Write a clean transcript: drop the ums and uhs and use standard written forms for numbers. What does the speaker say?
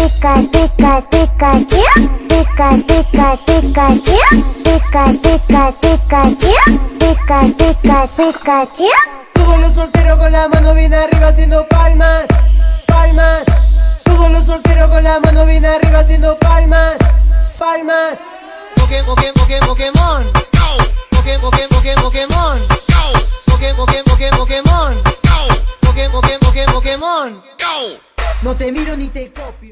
pica, pica, Pikachu, pica, pica, Pikachu, pica, pica, Pikachu, pica, pica, Pikachu. Todos los solteros con la mano bien arriba haciendo palmas, palmas. Todos los solteros con la mano bien arriba haciendo palmas, palmas. Pokémon, Pokémon, Pokémon, Pokémon, Pokémon, Pokémon, Pokémon. No te miro ni te copio.